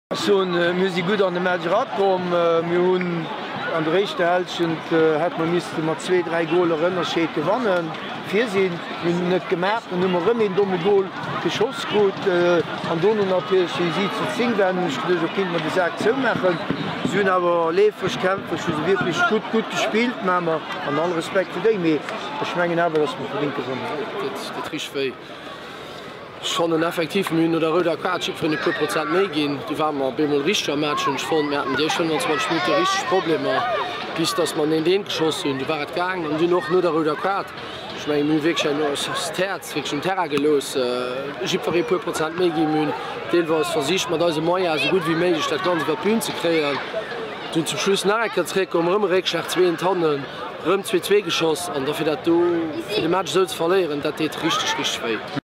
So Musik gut an de Marat kom hun an de rechte Hälschen hat man mis mat 2-3 Gole Rënnerscheet gewannen. Visinn hun net gemerk an nummer rëmme en domme Gool geschoss gut an Donnnen si zu zing werden kind man de zou mechen. Sun awer leefverskämpfer wirklich gut gespielt Mammer an alle Respekt déi méi schmengen awer dats man verdinke trichéi. Schon een effektiv Mün oder Röder Quatsch für eine Prozent méi gin. Die waren bemmel richer Matschen von Mäten Di schon 20 Minuten richtig Probleme bis dass man in den geschoss hun. Die waret gang und die noch nur der Röder Quat. Ich mein Mün weg Herz Terra gelos pu Prozent méi gi Mün. Den was versicht man da Meier so gut wie méigich dat ganz Bün zu kreieren. Du zum Schluss nachré um Rëmmeré 2 Tonnen. Rëm 2 geschoss an dafür dat du de Match sollst verlieren, dat richtig schwéi.